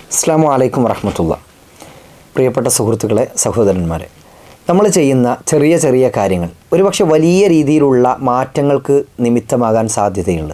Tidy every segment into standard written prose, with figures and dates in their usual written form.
അസ്സലാമു അലൈക്കും വറഹ്മത്തുള്ളാഹി. പ്രിയപ്പെട്ട സുഹൃത്തുക്കളെ, സഹോദരന്മാരെ, നമ്മൾ ചെയ്യുന്ന ചെറിയ ചെറിയ കാര്യങ്ങൾ ഒരുപക്ഷെ വലിയ രീതിയിലുള്ള മാറ്റങ്ങൾക്ക് നിമിത്തമാകാൻ സാധ്യതയുണ്ട്.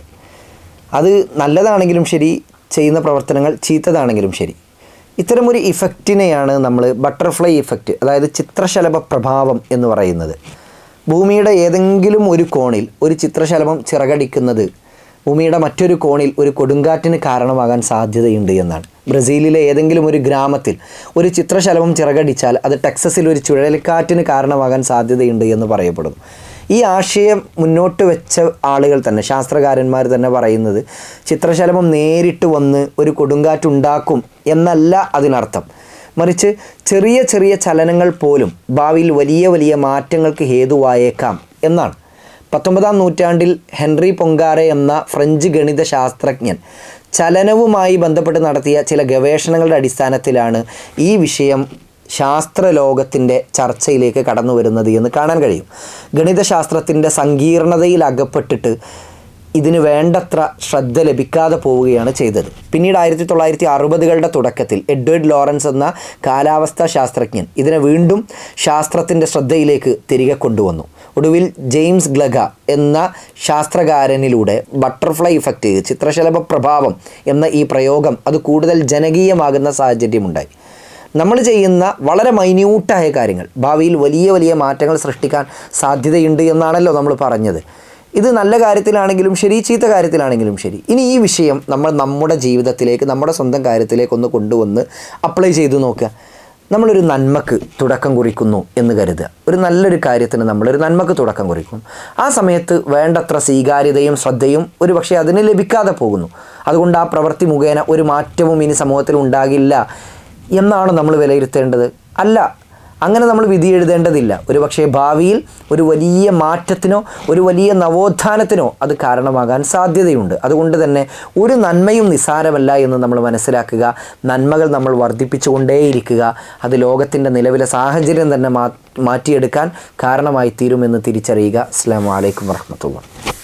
അത് നല്ലതാണെങ്കിലും ശരി, ചെയ്യുന്ന പ്രവർത്തനങ്ങൾ ചീത്തതാണെങ്കിലും ശരി, ഇത്തരമൊരു ഇഫക്റ്റിനെയാണ് നമ്മൾ ബട്ടർഫ്ലൈ ഇഫക്റ്റ്, അതായത് ചിത്രശലഭ പ്രഭാവം എന്ന് പറയുന്നത്. ഭൂമിയുടെ ഏതെങ്കിലും ഒരു കോണിൽ ഒരു ചിത്രശലഭം ചിറകടിക്കുന്നത് ഭൂമിയുടെ മറ്റൊരു കോണിൽ ഒരു കൊടുങ്കാറ്റിന് കാരണമാകാൻ സാധ്യതയുണ്ട് എന്നാണ്. ബ്രസീലിലെ ഏതെങ്കിലും ഒരു ഗ്രാമത്തിൽ ഒരു ചിത്രശലഭം ചിറകടിച്ചാൽ അത് ടെക്സസിൽ ഒരു ചുഴലിക്കാറ്റിന് കാരണമാകാൻ സാധ്യതയുണ്ട് എന്ന് പറയപ്പെടുന്നു. ഈ ആശയം മുന്നോട്ട് വെച്ച ആളുകൾ തന്നെ, ശാസ്ത്രകാരന്മാർ തന്നെ പറയുന്നത് ചിത്രശലഭം നേരിട്ട് വന്ന് ഒരു കൊടുങ്കാറ്റുണ്ടാക്കും എന്നല്ല അതിനർത്ഥം. മറിച്ച് ചെറിയ ചെറിയ ചലനങ്ങൾ പോലും ഭാവിയിൽ വലിയ വലിയ മാറ്റങ്ങൾക്ക് ഹേതുവായേക്കാം എന്നാണ്. 19-ാം നൂറ്റാണ്ടിൽ ഹെൻറി പൊങ്കാരെ എന്ന ഫ്രഞ്ച് ഗണിത ശാസ്ത്രജ്ഞൻ ചലനവുമായി ബന്ധപ്പെട്ട് നടത്തിയ ചില ഗവേഷണങ്ങളുടെ അടിസ്ഥാനത്തിലാണ് ഈ വിഷയം ശാസ്ത്രലോകത്തിൻ്റെ ചർച്ചയിലേക്ക് കടന്നു വരുന്നത് എന്ന് കാണാൻ കഴിയും. ഗണിതശാസ്ത്രത്തിൻ്റെ സങ്കീർണതയിൽ അകപ്പെട്ടിട്ട് ഇതിന് വേണ്ടത്ര ശ്രദ്ധ ലഭിക്കാതെ പോവുകയാണ് ചെയ്തത്. പിന്നീട് 1960കളുടെ തുടക്കത്തിൽ എഡ്വേർഡ് ലോറൻസ് എന്ന കാലാവസ്ഥാ ശാസ്ത്രജ്ഞൻ ഇതിനെ വീണ്ടും ശാസ്ത്രത്തിൻ്റെ ശ്രദ്ധയിലേക്ക് തിരികെ കൊണ്ടുവന്നു. ഒടുവിൽ ജെയിംസ് ഗ്ലഗ എന്ന ശാസ്ത്രകാരനിലൂടെ ബട്ടർഫ്ലൈ ഇഫക്റ്റ്, ചിത്രശലഭ പ്രഭാവം എന്ന ഈ പ്രയോഗം അത് കൂടുതൽ ജനകീയമാകുന്ന സാഹചര്യമുണ്ടായി. നമ്മൾ ചെയ്യുന്ന വളരെ മൈന്യൂട്ടായ കാര്യങ്ങൾ ഭാവിയിൽ വലിയ വലിയ മാറ്റങ്ങൾ സൃഷ്ടിക്കാൻ സാധ്യതയുണ്ട് എന്നാണല്ലോ നമ്മൾ പറഞ്ഞത്. ഇത് നല്ല കാര്യത്തിലാണെങ്കിലും ശരി, ചീത്ത കാര്യത്തിലാണെങ്കിലും ശരി. ഇനി ഈ വിഷയം നമ്മൾ നമ്മുടെ ജീവിതത്തിലേക്ക്, നമ്മുടെ സ്വന്തം കാര്യത്തിലേക്ക് ഒന്ന് കൊണ്ടുവന്ന് അപ്ലൈ ചെയ്തു നോക്കുക. നമ്മളൊരു നന്മക്ക് തുടക്കം കുറിക്കുന്നു എന്ന് കരുതുക. ഒരു നല്ലൊരു കാര്യത്തിന് നമ്മളൊരു നന്മക്ക് തുടക്കം കുറിക്കും. ആ സമയത്ത് വേണ്ടത്ര സ്വീകാര്യതയും ശ്രദ്ധയും ഒരു പക്ഷേ അതിന് ലഭിക്കാതെ പോകുന്നു. അതുകൊണ്ട് ആ പ്രവൃത്തി മുഖേന ഒരു മാറ്റവും ഇനി സമൂഹത്തിൽ ഉണ്ടാകില്ല എന്നാണ് നമ്മൾ വിലയിരുത്തേണ്ടത്. അല്ല, അങ്ങനെ നമ്മൾ വിധി എഴുതേണ്ടതില്ല. ഒരു പക്ഷേ ഭാവിയിൽ ഒരു വലിയ മാറ്റത്തിനോ ഒരു വലിയ നവോത്ഥാനത്തിനോ അത് കാരണമാകാൻ സാധ്യതയുണ്ട്. അതുകൊണ്ട് തന്നെ ഒരു നന്മയും നിസ്സാരമല്ല എന്ന് നമ്മൾ മനസ്സിലാക്കുക. നന്മകൾ നമ്മൾ വർദ്ധിപ്പിച്ചുകൊണ്ടേയിരിക്കുക. അത് ലോകത്തിൻ്റെ നിലവിലെ സാഹചര്യം തന്നെ മാറ്റിയെടുക്കാൻ കാരണമായി തീരുമെന്ന് തിരിച്ചറിയുക. അസ്സലാമു അലൈക്കും വറഹ്മത്തുള്ളാഹി.